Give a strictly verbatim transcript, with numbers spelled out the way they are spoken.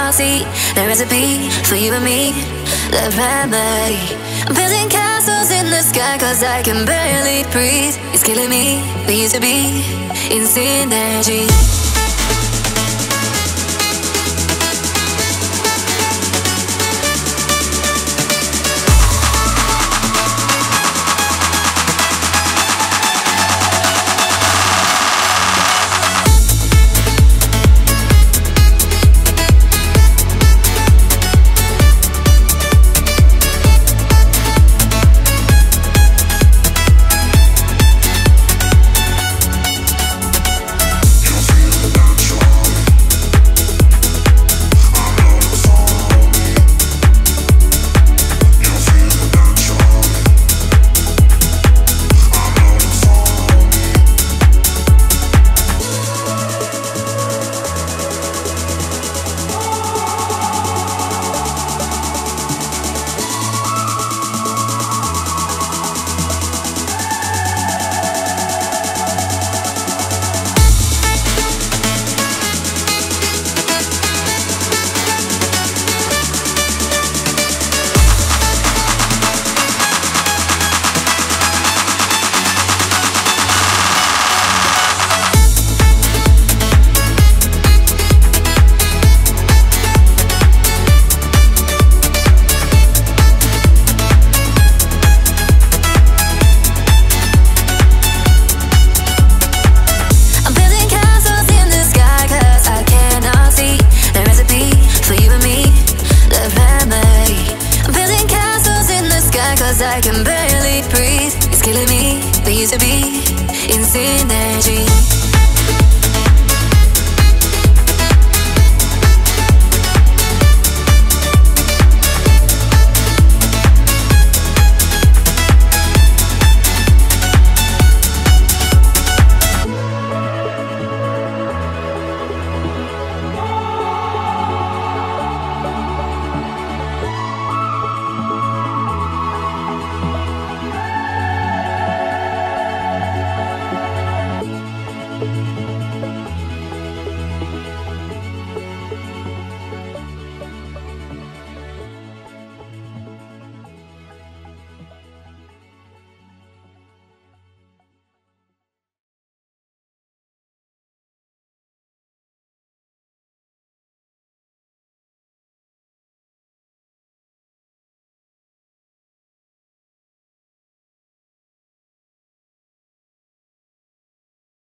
cannot see the recipe for you and me, the remedy. I'm building castles in the sky cause I can barely breathe. It's killing me, we used to be in synergy. I can barely breathe. It's killing me, we used to be in synergy.